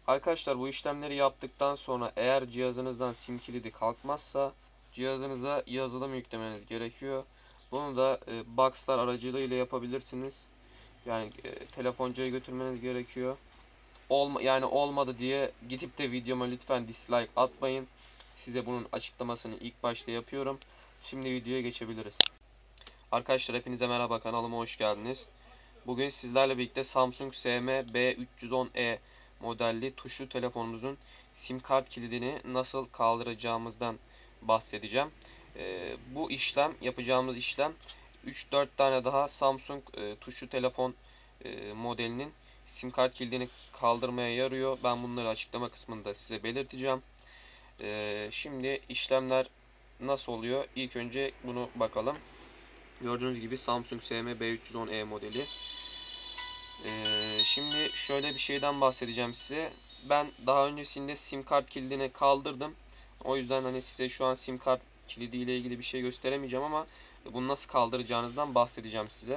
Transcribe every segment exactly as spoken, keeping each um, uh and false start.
Arkadaşlar bu işlemleri yaptıktan sonra eğer cihazınızdan sim kilidi kalkmazsa cihazınıza yazılım yüklemeniz gerekiyor. Bunu da e, Boxlar aracılığıyla yapabilirsiniz. Yani e, telefoncuya götürmeniz gerekiyor. Olma, yani olmadı diye gidip de videoma lütfen dislike atmayın. Size bunun açıklamasını ilk başta yapıyorum. Şimdi videoya geçebiliriz. Arkadaşlar hepinize merhaba, kanalıma hoş geldiniz. Bugün sizlerle birlikte Samsung S M B üç yüz on E modelli tuşlu telefonumuzun sim kart kilidini nasıl kaldıracağımızdan bahsedeceğim. Ee, bu işlem, yapacağımız işlem üç dört tane daha Samsung e, tuşlu telefon e, modelinin sim kart kilidini kaldırmaya yarıyor. Ben bunları açıklama kısmında size belirteceğim. Ee, şimdi işlemler nasıl oluyor? İlk önce bunu bakalım. Gördüğünüz gibi Samsung S M B üç yüz on E modeli. Ee, şimdi şöyle bir şeyden bahsedeceğim size. Ben daha öncesinde sim kart kilidini kaldırdım. O yüzden hani size şu an sim kart kilidi ile ilgili bir şey gösteremeyeceğim ama bunu nasıl kaldıracağınızdan bahsedeceğim size.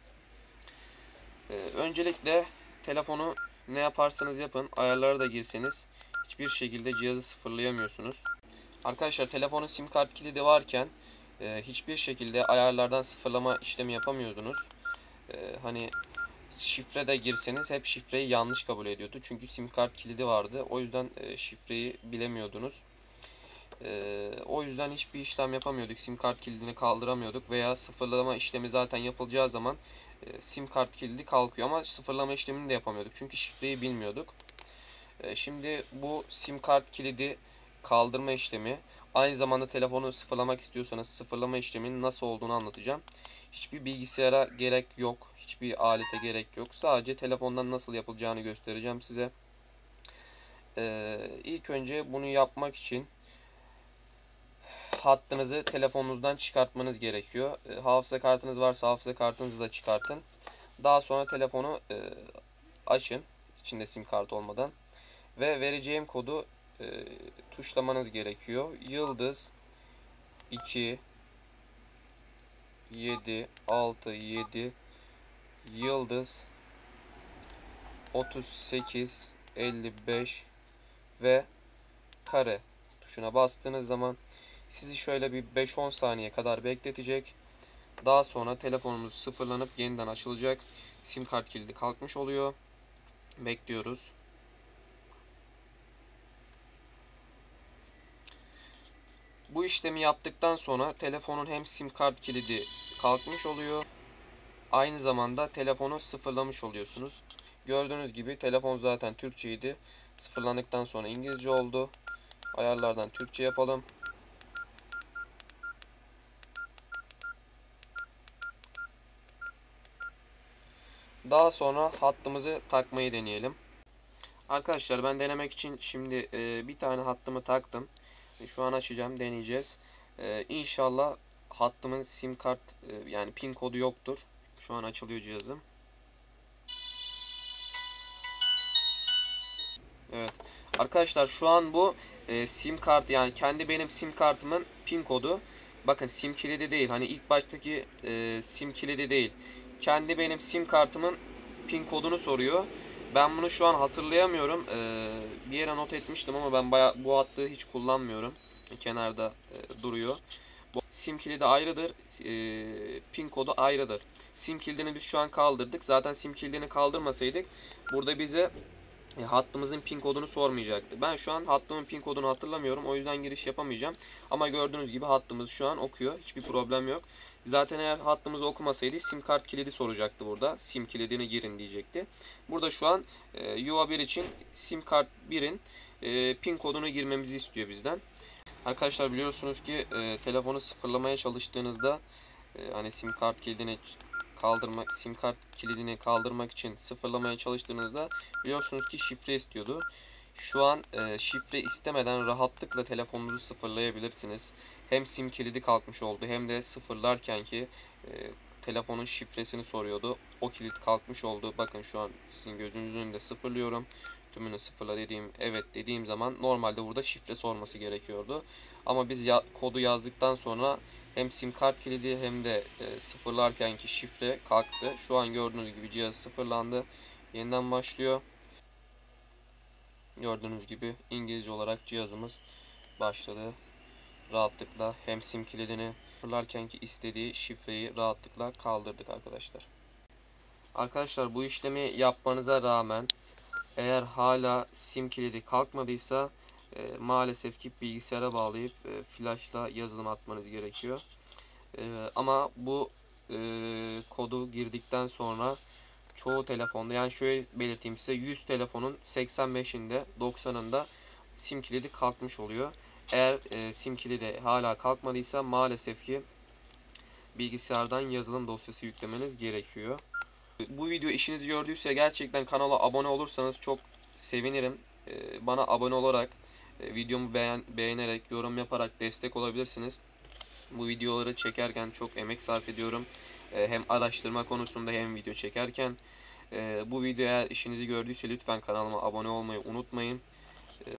Ee, öncelikle telefonu ne yaparsanız yapın, ayarlara da girseniz hiçbir şekilde cihazı sıfırlayamıyorsunuz. Arkadaşlar telefonun sim kart kilidi varken e, hiçbir şekilde ayarlardan sıfırlama işlemi yapamıyordunuz. E, hani şifre de girseniz hep şifreyi yanlış kabul ediyordu. Çünkü sim kart kilidi vardı. O yüzden e, şifreyi bilemiyordunuz. E, o yüzden hiçbir işlem yapamıyorduk. Sim kart kilidini kaldıramıyorduk veya sıfırlama işlemi zaten yapılacağı zaman e, sim kart kilidi kalkıyor ama sıfırlama işlemini de yapamıyorduk. Çünkü şifreyi bilmiyorduk. E, şimdi bu sim kart kilidi kaldırma işlemi, aynı zamanda telefonu sıfırlamak istiyorsanız sıfırlama işleminin nasıl olduğunu anlatacağım. Hiçbir bilgisayara gerek yok. Hiçbir alete gerek yok. Sadece telefondan nasıl yapılacağını göstereceğim size. Ee, ilk önce bunu yapmak için hattınızı telefonunuzdan çıkartmanız gerekiyor. Ee, hafıza kartınız varsa hafıza kartınızı da çıkartın. Daha sonra telefonu e, açın. İçinde sim kart olmadan. Ve vereceğim kodu e, tuşlamanız gerekiyor. Yıldız iki yedi altı yedi yıldız otuz sekiz elli beş ve kare tuşuna bastığınız zaman sizi şöyle bir beş on saniye kadar bekletecek. Daha sonra telefonumuz sıfırlanıp yeniden açılacak. Sim kart kilidi kalkmış oluyor. Bekliyoruz. Bu işlemi yaptıktan sonra telefonun hem sim kart kilidi kalkmış oluyor, aynı zamanda telefonu sıfırlamış oluyorsunuz. Gördüğünüz gibi telefon zaten Türkçeydi. Sıfırlandıktan sonra İngilizce oldu. Ayarlardan Türkçe yapalım. Daha sonra hattımızı takmayı deneyelim. Arkadaşlar ben denemek için şimdi e, bir tane hattımı taktım. E, şu an açacağım, deneyeceğiz. E, İnşallah hattımın sim kart e, yani pin kodu yoktur. Şu an açılıyor cihazım. Evet. Arkadaşlar şu an bu e, sim kart, yani kendi benim sim kartımın pin kodu. Bakın sim kilidi değil. Hani ilk baştaki e, sim kilidi değil. Kendi benim sim kartımın pin kodunu soruyor. Ben bunu şu an hatırlayamıyorum. E, bir yere not etmiştim ama ben bayağı bu hattı hiç kullanmıyorum. Kenarda e, duruyor. Bu sim kilidi ayrıdır. E, pin kodu ayrıdır. Sim kilidini biz şu an kaldırdık. Zaten sim kilidini kaldırmasaydık burada bize e, hattımızın pin kodunu sormayacaktı. Ben şu an hattımın pin kodunu hatırlamıyorum. O yüzden giriş yapamayacağım. Ama gördüğünüz gibi hattımız şu an okuyor. Hiçbir problem yok. Zaten eğer hattımızı okumasaydı sim kart kilidi soracaktı burada. Sim kilidini girin diyecekti. Burada şu an e, yuva bir için sim kart birin e, pin kodunu girmemizi istiyor bizden. Arkadaşlar biliyorsunuz ki e, telefonu sıfırlamaya çalıştığınızda e, hani sim kart kilidini kaldırmak, sim kart kilidini kaldırmak için sıfırlamaya çalıştığınızda biliyorsunuz ki şifre istiyordu. Şu an e, şifre istemeden rahatlıkla telefonunuzu sıfırlayabilirsiniz. Hem sim kilidi kalkmış oldu hem de sıfırlarken ki e, telefonun şifresini soruyordu. O kilit kalkmış oldu. Bakın şu an sizin gözünüzün önünde sıfırlıyorum. Tümünü sıfırla dediğim, evet dediğim zaman normalde burada şifre sorması gerekiyordu. Ama biz ya, kodu yazdıktan sonra hem sim kart kilidi hem de e, sıfırlarkenki şifre kalktı. Şu an gördüğünüz gibi cihaz sıfırlandı. Yeniden başlıyor. Gördüğünüz gibi İngilizce olarak cihazımız başladı. Rahatlıkla hem sim kilidini fırlarkenki istediği şifreyi rahatlıkla kaldırdık arkadaşlar. Arkadaşlar bu işlemi yapmanıza rağmen eğer hala sim kilidi kalkmadıysa e, maalesef ki bilgisayara bağlayıp e, flashla yazılım atmanız gerekiyor. E, ama bu e, kodu girdikten sonra çoğu telefonda, yani şöyle belirteyim size, yüz telefonun seksen beşinde doksanında sim kilidi kalkmış oluyor. Eğer e, sim kilidi hala kalkmadıysa maalesef ki bilgisayardan yazılım dosyası yüklemeniz gerekiyor. Bu video işinizi gördüyse gerçekten kanala abone olursanız çok sevinirim. Ee, bana abone olarak, e, videomu beğen beğenerek, yorum yaparak destek olabilirsiniz. Bu videoları çekerken çok emek sarf ediyorum. Ee, hem araştırma konusunda hem video çekerken. Ee, bu video eğer işinizi gördüyse lütfen kanalıma abone olmayı unutmayın.